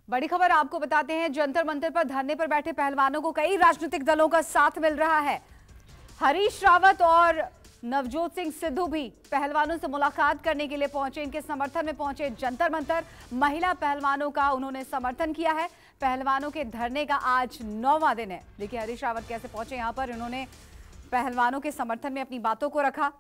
बड़ी खबर आपको बताते हैं, जंतर मंतर पर धरने पर बैठे पहलवानों को कई राजनीतिक दलों का साथ मिल रहा है। हरीश रावत और नवजोत सिंह सिद्धू भी पहलवानों से मुलाकात करने के लिए पहुंचे, इनके समर्थन में पहुंचे जंतर मंतर। महिला पहलवानों का उन्होंने समर्थन किया है। पहलवानों के धरने का आज 9वां दिन है। देखिए हरीश रावत कैसे पहुंचे यहां पर, इन्होंने पहलवानों के समर्थन में अपनी बातों को रखा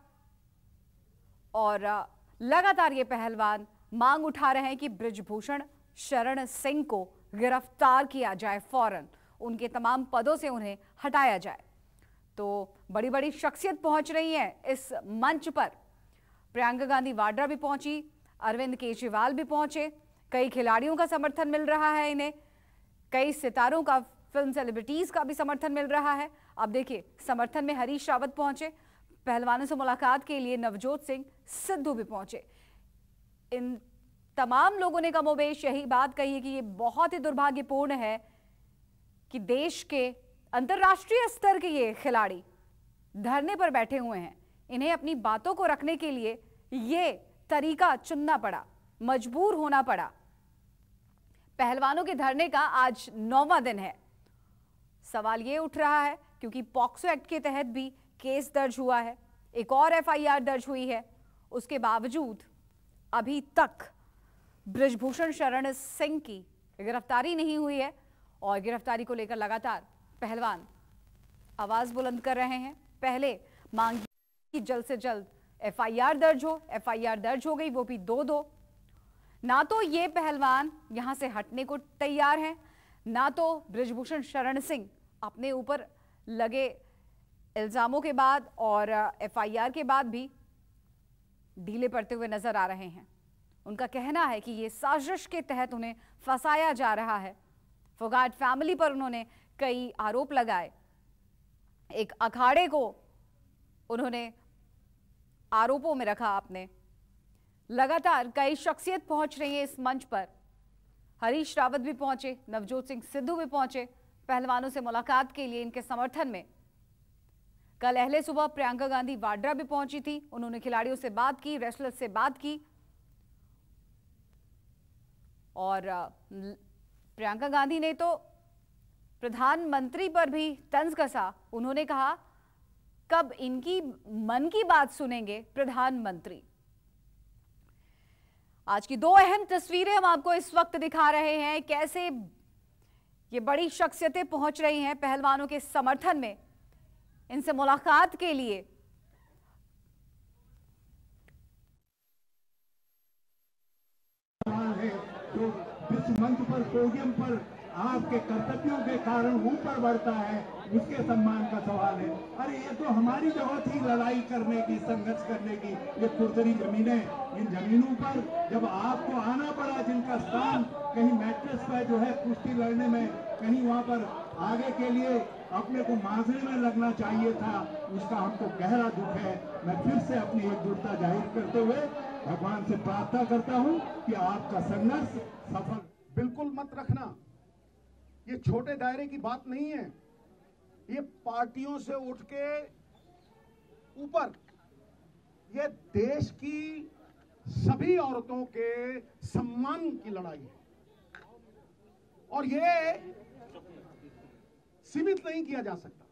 और लगातार ये पहलवान मांग उठा रहे हैं कि बृजभूषण शरण सिंह को गिरफ्तार किया जाए, फौरन उनके तमाम पदों से उन्हें हटाया जाए। तो बड़ी बड़ी शख्सियत पहुंच रही है इस मंच पर। प्रियंका गांधी वाड्रा भी पहुंची, अरविंद केजरीवाल भी पहुंचे, कई खिलाड़ियों का समर्थन मिल रहा है इन्हें, कई सितारों का, फिल्म सेलिब्रिटीज का भी समर्थन मिल रहा है। अब देखिए समर्थन में हरीश रावत पहुंचे, पहलवानों से मुलाकात के लिए नवजोत सिंह सिद्धू भी पहुंचे। इन तमाम लोगों ने कमोबेश यही बात कही है कि ये बहुत ही दुर्भाग्यपूर्ण है कि देश के अंतर्राष्ट्रीय स्तर के ये खिलाड़ी धरने पर बैठे हुए हैं। इन्हें अपनी बातों को रखने के लिए ये तरीका चुनना पड़ा, मजबूर होना पड़ा। पहलवानों के धरने का आज 9वां दिन है। सवाल ये उठ रहा है क्योंकि पॉक्सो एक्ट के तहत भी केस दर्ज हुआ है, एक और एफआईआर दर्ज हुई है, उसके बावजूद अभी तक बृजभूषण शरण सिंह की गिरफ्तारी नहीं हुई है और गिरफ्तारी को लेकर लगातार पहलवान आवाज बुलंद कर रहे हैं। पहले मांग की जल्द से जल्द एफआईआर दर्ज हो, एफआईआर दर्ज हो गई, वो भी 2-2। ना तो ये पहलवान यहां से हटने को तैयार हैं, ना तो बृजभूषण शरण सिंह अपने ऊपर लगे इल्जामों के बाद और एफआईआर के बाद भी ढीले पड़ते हुए नजर आ रहे हैं। उनका कहना है कि ये साजिश के तहत उन्हें फंसाया जा रहा है। फोगाट फैमिली पर उन्होंने कई आरोप लगाए, एक अखाड़े को उन्होंने आरोपों में रखा आपने। लगातार कई शख्सियत पहुंच रही है इस मंच पर। हरीश रावत भी पहुंचे, नवजोत सिंह सिद्धू भी पहुंचे पहलवानों से मुलाकात के लिए, इनके समर्थन में। कल अहले सुबह प्रियंका गांधी वाड्रा भी पहुंची थी, उन्होंने खिलाड़ियों से बात की, रेसलर्स से बात की और प्रियंका गांधी ने तो प्रधानमंत्री पर भी तंज कसा। उन्होंने कहा कब इनकी मन की बात सुनेंगे प्रधानमंत्री। आज की 2 अहम तस्वीरें हम आपको इस वक्त दिखा रहे हैं, कैसे ये बड़ी शख्सियतें पहुंच रही हैं पहलवानों के समर्थन में, इनसे मुलाकात के लिए। जो विश्व मंच पर, पोडियम पर आपके कर्तव्यों के कारण ऊपर बढ़ता है, उसके सम्मान का सवाल है। अरे ये तो हमारी जगह थी लड़ाई करने की, संघर्ष करने की, ये खुरदरी जमीनें। इन जमीनों पर जब आपको आना पड़ा, जिनका स्थान कहीं मैट्रेस पर जो है कुश्ती लड़ने में, कहीं वहां पर आगे के लिए अपने को मांझने में लगना चाहिए था, उसका हमको गहरा दुख है। मैं फिर से अपनी एकजुटता जाहिर करते हुए भगवान से प्रार्थना करता हूं कि आपका संघर्ष सफल। बिल्कुल मत रखना, ये छोटे दायरे की बात नहीं है, ये पार्टियों से उठ के ऊपर, ये देश की सभी औरतों के सम्मान की लड़ाई है और ये सीमित नहीं किया जा सकता।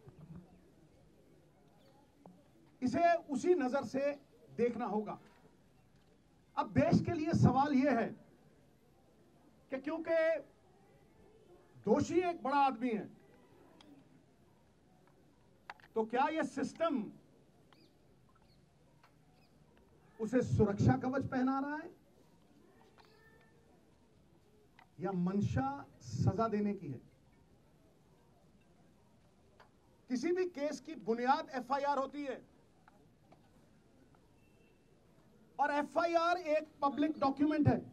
इसे उसी नजर से देखना होगा। अब देश के लिए सवाल यह है कि क्योंकि दोषी एक बड़ा आदमी है, तो क्या यह सिस्टम उसे सुरक्षा कवच पहना रहा है या मंशा सजा देने की है? किसी भी केस की बुनियाद एफआईआर होती है और एफआईआर एक पब्लिक डॉक्यूमेंट है।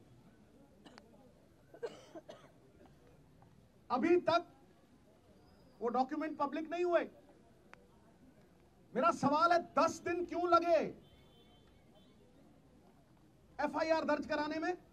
अभी तक वो डॉक्यूमेंट पब्लिक नहीं हुए। मेरा सवाल है 10 दिन क्यों लगे एफआईआर दर्ज कराने में?